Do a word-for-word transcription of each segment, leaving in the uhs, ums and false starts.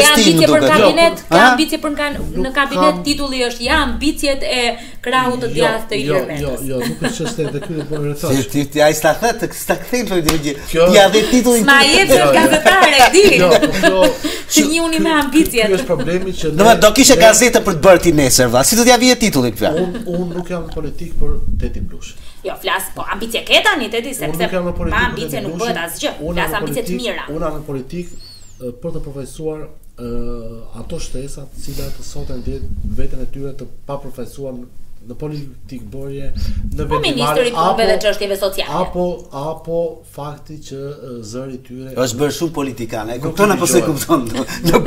testim ambicie për kabinet, ka Ha? ambicie për kan- në kabinet titulli është ja ambicjet e krahut të djathtë të Jo, Ilir jo, Metës. jo, nuk është çështje e këtyre po Si rrethosh. ti ti ai sta thënë, sta kthejnë çfarë di. Kjo- Ti ja dhe titullin. Ma jep Jo, jo. gazetare, di. Jo, po kjo Të njihuni me ambicjet. Ky është problemi që Do do kishe gazetë për të bërë ti nesër, valla. Si do t'ja vije titulli këtu? Un un nuk jam në politikë për Teti Blushi. Jo, flas, po ambicie ke tani Teti Unë sepse nuk jam në politikë. pa për ambicie Teti nuk Blushin. bëhet asgjë. Unë Flas jam në ambicie të politikë- mira. Unë jam në politikë eh, për të përfaqësuar uh, ato shtesa të cilat sot e ndjen veten e tyre të papërfaqësuar në politikë bërje, në Po ministri i punëve dhe çështjeve sociale. apo apo fakti që uh, zëri i tyre Është bërë shumë politikan, e Nuk kupton i apo se dëgjohet. kupton? nuk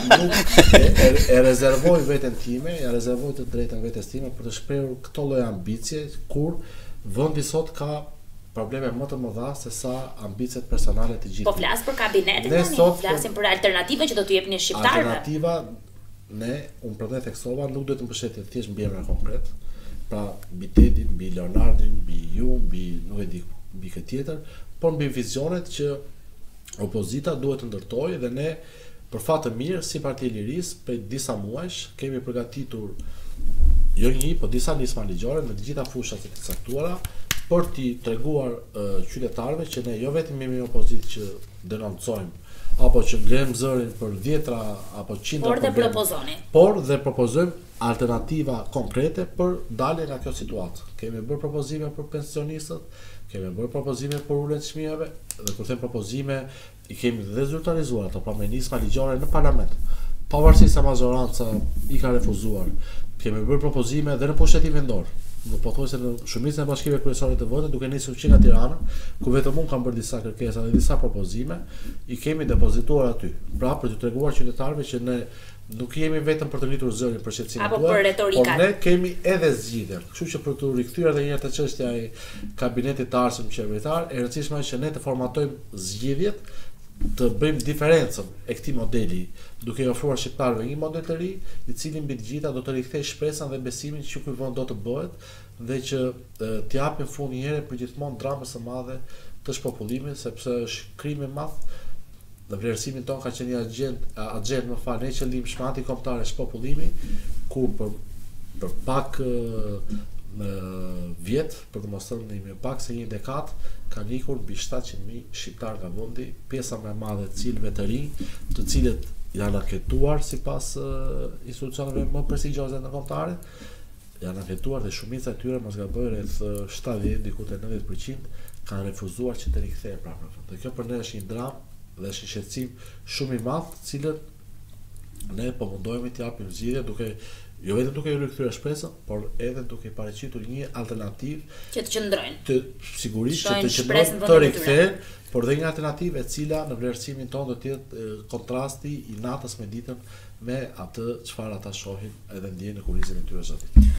e, e, e rezervoj veten time, ja rezervoj të drejtën vetes time për të shprehur këto lloj ambicie kur vendi sot ka probleme më të mëdha se sa ambicet personale të gjithë. Po flas për kabinetin Ne tani, sot- flasim për alternativën që do t'ju jepni shqiptarëve. Alternativa ne unë për të theksova nuk duhet të mbështetet thjesht mbi emra konkret, pra mbi Tetin, mbi Leonardin, mbi ju, mbi nuk e di mbi këtë tjetër, por mbi vizionet që opozita duhet të ndërtojë dhe ne për fat të mirë si Partia e Lirisë prej disa muajsh kemi përgatitur jo një, po disa nisma ligjore në të gjitha fushat e të caktuara për t'i treguar uh, qytetarëve që ne jo vetëm jemi opozitë që denoncojmë apo që ngrem zërin për dhjetra apo qindra Por dhe probleme, propozoni. por dhe propozojmë alternativa konkrete për dalje nga kjo situatë. Kemi bërë propozime për pensionistët, kemi bërë propozime për uljen e çmimeve dhe kur them propozime i kemi dhe zyrtarizuar ato pra me nisma ligjore në parlament. Pavarësisht se majoranca i ka refuzuar, kemi bërë propozime edhe në pushtetin vendor. Në pothuajse në shumicën e bashkive kryesore të vendit, duke nisur që nga Tirana, ku vetëm unë kam bërë disa kërkesa dhe disa propozime, i kemi depozituar aty. Pra për të treguar qytetarëve që ne nuk jemi vetëm për të ngritur zërin për shqetësimin Apo tuaj, për retorikat. por ne kemi edhe zgjidhje. Kështu që për të rikthyer edhe një herë te çështja e kabinetit të ardhshëm qeveritar, e rëndësishme është që ne të formatojmë zgjidhjet, të bëjmë diferencën e këtij modeli, duke i ofruar shqiptarëve një model të ri, i cili mbi të gjitha do të rikthejë shpresën dhe besimin që ky vend do të bëhet dhe që të japim fund një herë për gjithmonë dramës së madhe të shpopullimit, sepse është krim i madh. Në vlerësimin ton ka qenë një agent, agent më fal, në qëllim shmati kombëtar e shpopullimi, ku për për pak në vjet, për të mos thënë më pak se një dekadë, kanë ikur mbi shtatëqind mijë shqiptar nga vendi, pjesa më e madhe e cilëve të rinj, të cilët janë anketuar sipas uh, institucioneve më prestigjioze ndërkombëtare, janë anketuar dhe shumica e tyre mos gaboj rreth shtatëdhjetë diku te nëntëdhjetë përqind kanë refuzuar që të rikthehen prapë. Dhe kjo për ne është një dramë dhe është një shqetësim shumë i madh, të cilët ne po mundohemi të japim zgjidhje duke jo vetëm duke i rikthyer shpresën, por edhe duke i paraqitur një alternativë Që të qëndrojnë. të sigurisht që Shojnë të shpresën qëndrojnë të vendit të tyre. rikthehen, por dhe një alternativë e cila në vlerësimin tonë do të jetë e, kontrasti i natës me ditën me atë çfarë ata shohin edhe ndjejnë në kurizën e tyre zotit.